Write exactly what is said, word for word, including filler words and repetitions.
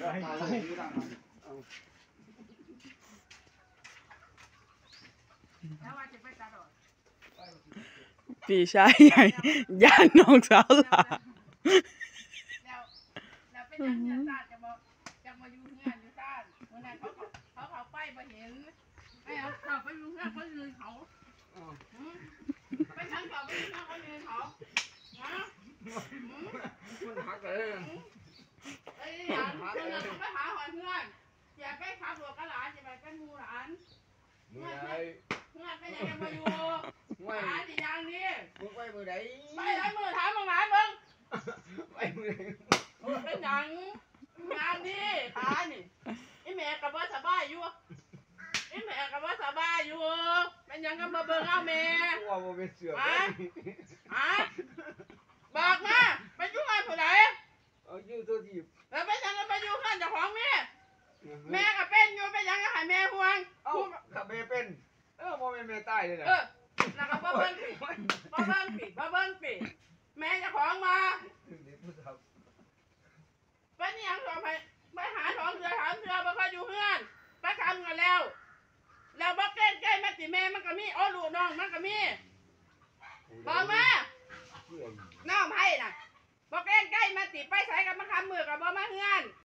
พี่ชายใหญ่ย่านน้องสาวหล่ะแล้วเป็นยังเนื้อซาดจะมาจะมาอยู่เงื่อนอยู่ซาดเมื่อนั้นเขาเขาเขาไปมาเห็นไอ้เขาไปอยู่เงื่อนเขายืนเขาไปทางเขาไปอยู่เงื่อนเขายืนเขาฮะมันหักเลยไอ้หลานเมื่อนั้นไปหาหอยเงื่อนอย่าไปขับรถกระหลานอย่าไปเป็นมูหลานเงื่อนเงื่อนเป็นยังไงมาอยู่หาจียังนี่มึงไปมือไหนไปไหนมือถามมึงหลานมึงไปมือไหนเป็นยังงานดีขานี่ไอ้แม่กับว่าสบายอยู่ไอ้แม่กับว่าสบายอยู่เป็นยังกับมาเบิ่งเอาแม่ว่าโมเป็นเสือฮะฮะบอกมาไปอยู่งานผู้ใดเอาอยู่ตัวทีบแล้วเป็นยังกับไปอยู่งานเจ้าของแม่แม่กับเป็นอยู่เป็นยังกับให้แม่ห่วงเอ้ากับแม่เป็นเออโมเป็นแม่ตายเลยนะเออแล้วก็มาเบิ่งปีมาเบิ่งปีมาเบิ่งปีแม่เจ้าของมาเป็นยังต่อไปไปหาสองเสือถามเสือบ่ค่อยอยู่เพื่อนไปทำกันแล้วแล้วบ่เก่งใกล้แม่ติแม่มันก็มีอ้อลูกน้องมันก็มีบอกมาน้องไผ่น่ะบ่เก่งใกล้แม่ติไปใส่กับมาคำมือกับบ่มาเฮือน